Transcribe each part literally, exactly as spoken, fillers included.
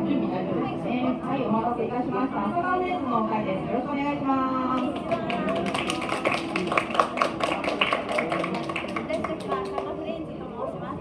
準備大丈夫ですね。はい、お待たせいたしました。アサカフレンズのお会です。よろしくお願いします。 私たちはアサカフレンズと申します。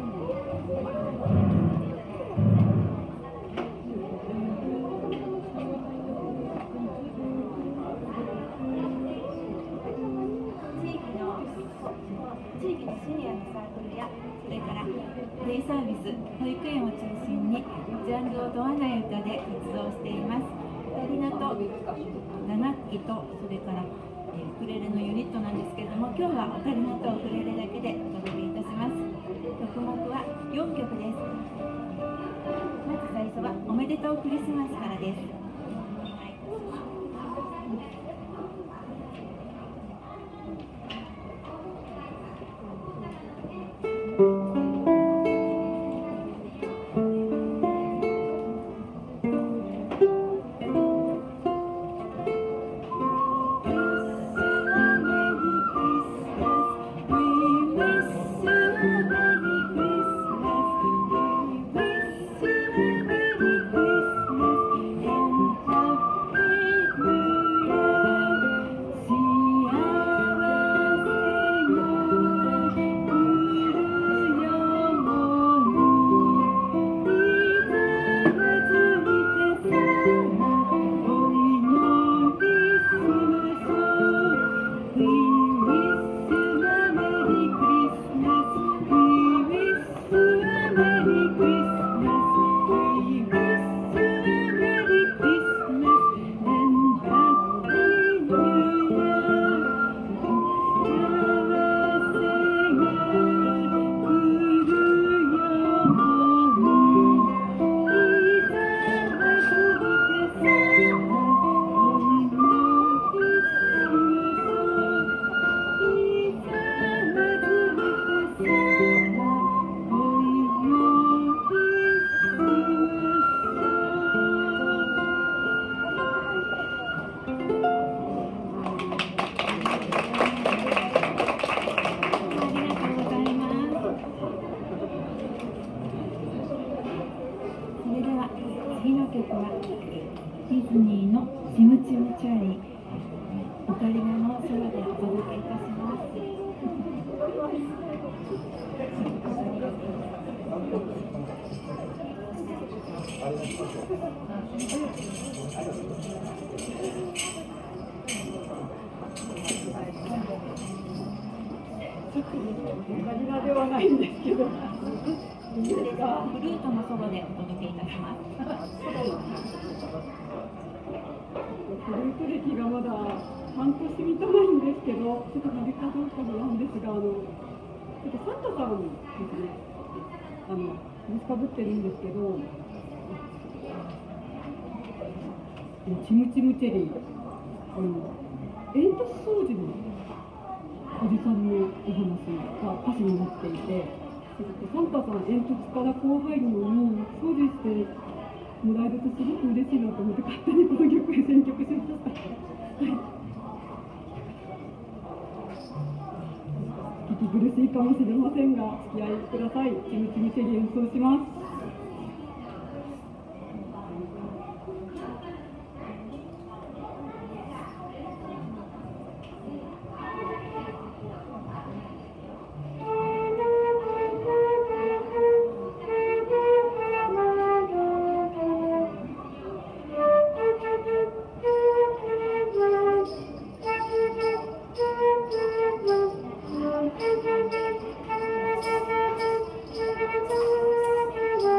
地域のシニアのサークルや、それからデイサービス、保育園を中心にジャンルを問わない歌で活動しています。オカリナと打楽器と、それから、えー、ウクレレのユニットなんですけれども、今日はオカリナとウクレレだけでお届けいたします。曲目はよんきょくです。まず最初はおめでとうクリスマスからです。次の曲はディズニーのチムチムチャーリー、オカリナのソロでお届けいたします。 オカリナではないんですけど。 フルートのソロでお届けいたします。 フルート歴がまだ半年満たないんですけど、ちょっとなるかどうかなんですが、あのちょっとサンタさんですね、あの帽子かぶってるんですけど、チムチムチェリー、あの煙突掃除のおじさんのお話が歌詞になっていて。サンタさん、煙突からこう入るのに掃除してもらえるとすごく嬉しいなと思って勝手にこの曲へ選曲しました。聞き苦しいかもしれませんがお付き合いください。チムチムチェリー演奏します。 Thank you.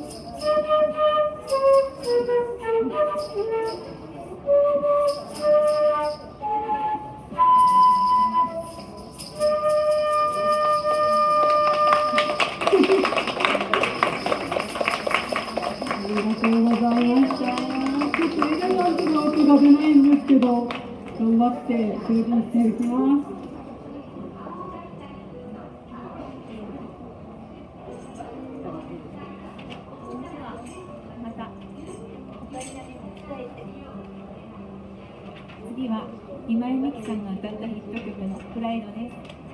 頑張って精進していきます。 また次は今井美樹さんが歌ったヒット曲の「プライド」です。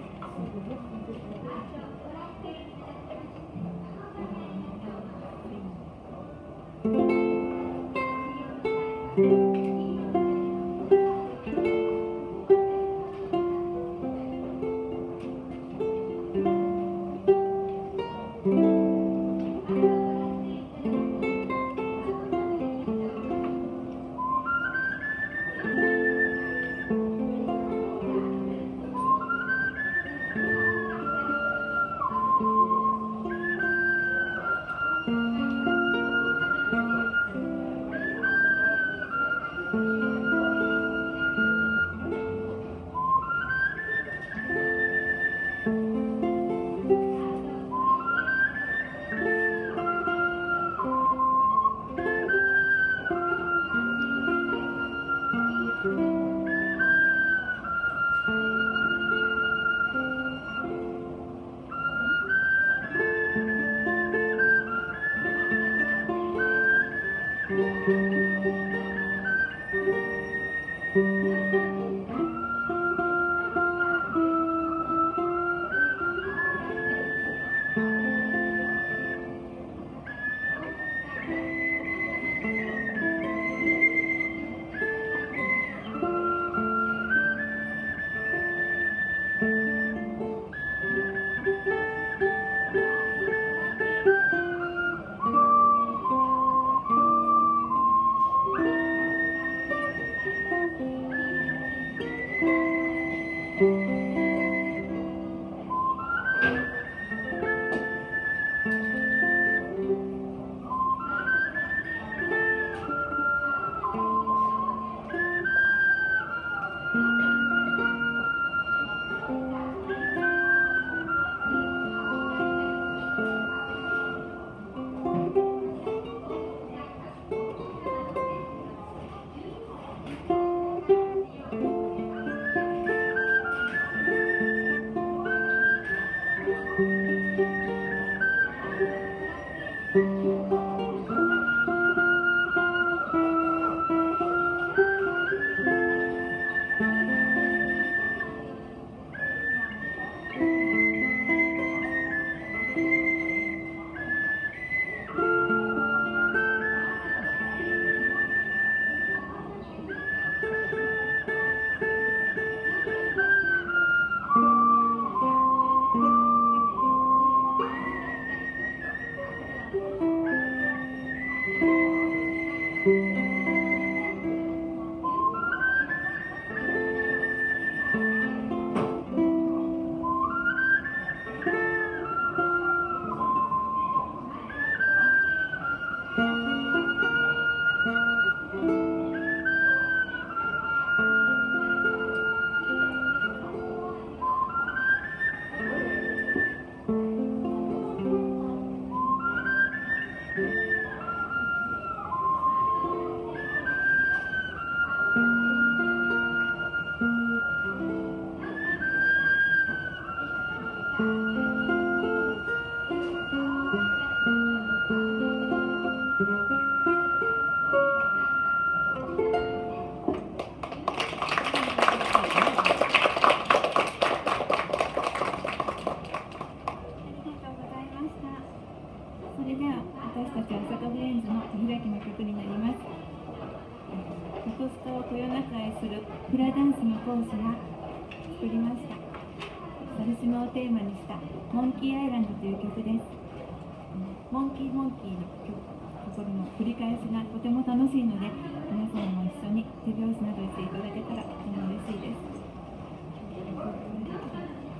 横須賀をこよなく愛するフラダンスの講師が作りました。猿島をテーマにしたモンキーアイランドという曲です。モンキーモンキーの曲ところの繰り返しがとても楽しいので、皆さんも一緒に手拍子などしていただけたらとても嬉しいです。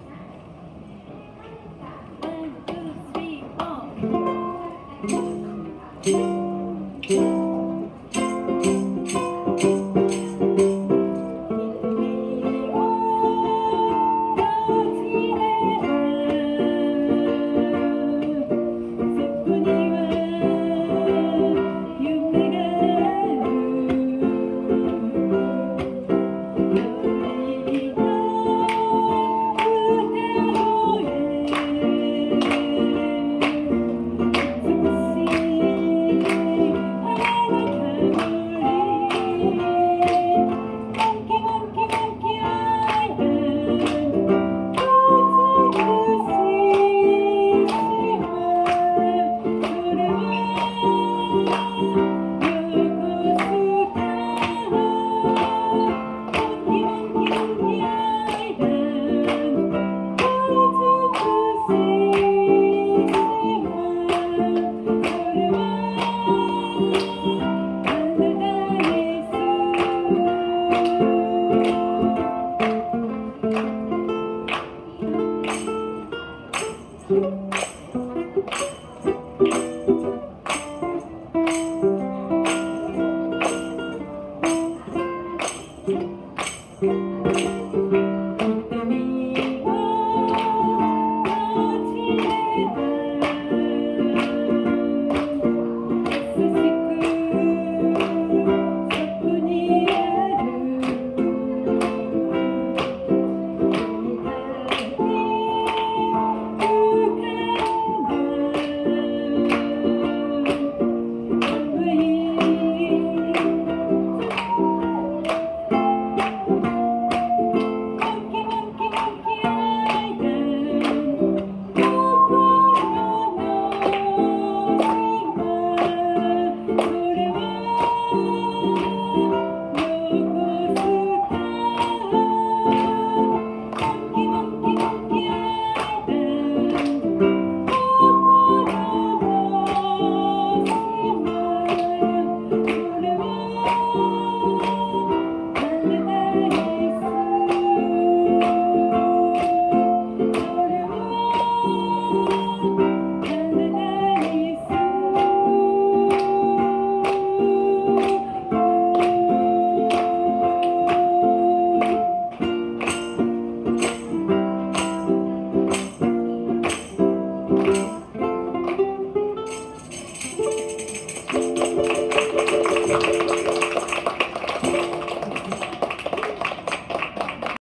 ワン、ツー、スリー、フォー。 す。